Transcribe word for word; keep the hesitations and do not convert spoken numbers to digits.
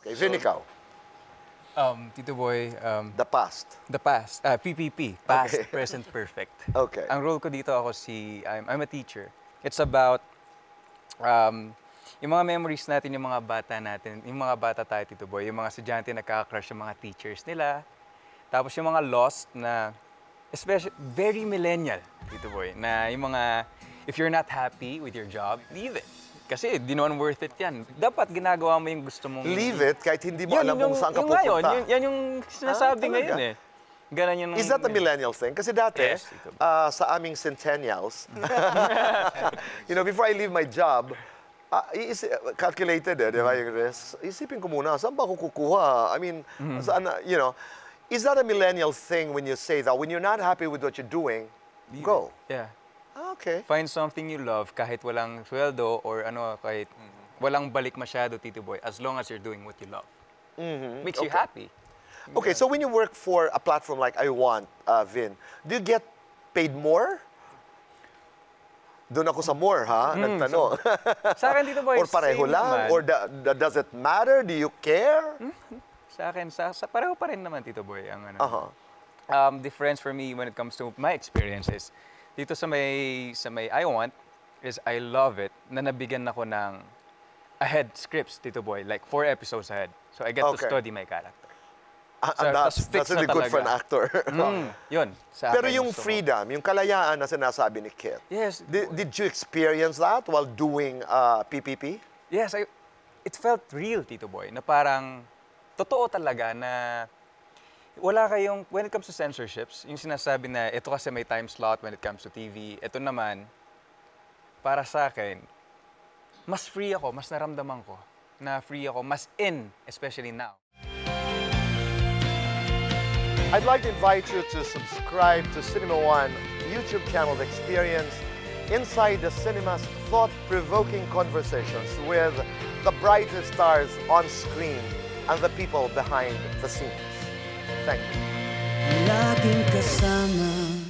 Okay, Vin, ikaw. Um, Tito Boy, um, The past. the past, uh, P P P, past, Okay. present, perfect. Okay. Ang role ko dito ako si, I'm, I'm a teacher. It's about, um, yung mga memories natin, yung mga bata natin, yung mga bata tayo, Tito Boy, yung mga estudyante nakaka-crush yung mga teachers nila. Tapos yung mga lost na, especially, very millennial, Tito Boy, na yung mga, if you're not happy with your job, leave it. Kasi di naman worth it yan. Dapat ginagawa mo yung gusto mong... Leave it kahit hindi mo Yun, alam kung yung- saan ka yung pupunta. ngayon, yun- yan yung sinasabi Ah, ngayon talaga? eh. Ganon yun. Is that a millennial thing? Kasi dati, Yes, ito. ah, sa aming centennials, you know, before I leave my job, ah, iisi- calculated eh, di ba? Yung risk. Isipin ko muna, saan ba ako kukuha? I mean, saan, na- you know, is that a millennial thing when you say that? When you're not happy with what you're doing, Leave go. it. Yeah. Ah, okay. Find something you love kahit walang sweldo or ano, kahit walang balik masyado, Tito Boy, as long as you're doing what you love. Makes you happy. Okay, so when you work for a platform like iWANT, uh, Vin, do you get paid more? Doon ako sa more, ha? Nagtanong. Sa akin, Tito Boy, Or pareho same lang? naman. Or da- da- does it matter? Do you care? Sa akin, sa, sa pareho pa rin naman, Tito Boy, ang ano. Uh-huh. Um, difference for me when it comes to my experiences, dito sa may, sa may iWANT, is I love it na nabigyan ako ng ahead scripts, Tito Boy, like four episodes ahead. So I get to Okay. study my character. Ah, So, and that's, tas fix that's really na good for an talaga. actor. Mm, yun. Sa Pero akin, yung gusto ko. freedom, yung kalayaan na sinasabi ni Kit, Yes. did, did you experience that while doing uh, P P P? Yes, I, it felt real, Tito Boy, na parang totoo talaga na wala kayong, when it comes to censorships, yung sinasabi na ito kasi may time slot when it comes to T V, ito naman, para sa akin, mas free ako, mas naramdaman ko na free ako, mas in, especially now. I'd like to invite you to subscribe to Cinema One YouTube channel to experience inside the cinema's thought-provoking conversations with the brightest stars on screen and the people behind the scenes. Thank you. Laging kasama